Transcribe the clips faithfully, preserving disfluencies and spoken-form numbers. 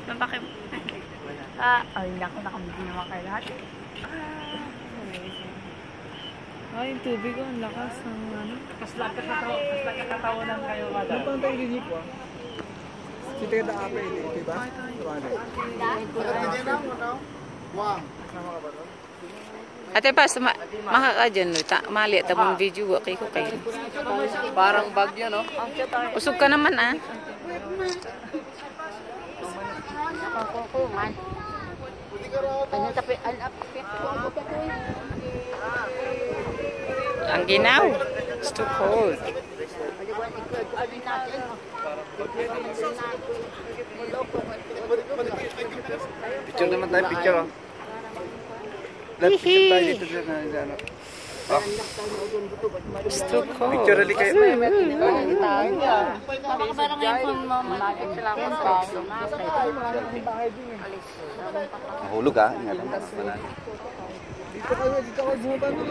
Mapaki... Ah, ay, naku, nakamigil naman kayo lahat. Ay, yung tubig ko, ang lakas ng ano. Mas nagkakatawanan kayo kada. Ano pang tayo rin po? Si Teda Ape, di ba? Ate pas, ma makakadyan no, ta mali tabong video wa kay ko kay. Parang bagyo, no? Usog ka naman ah. Kukuman. Ano tapi an Ang ginaw. It's too cold. Picture naman tayo, picture oh. Let's picture tayo dito sa ano. Oh. It's too cold. Picture ali kayo. Parang ngayon kung malapit sila ako sa Mahulog ah, ingat. Dito kayo, dito kayo buhutan mo.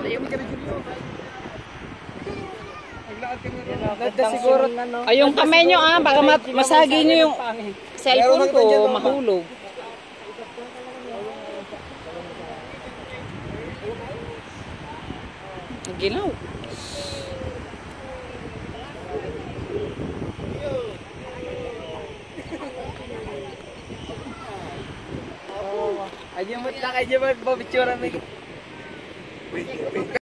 Ganda siguro. Ay, yung kamay nyo ah, baka masagi nyo yung cellphone ko, mahulog. Ginaw. Ayo mo tak aja mag picture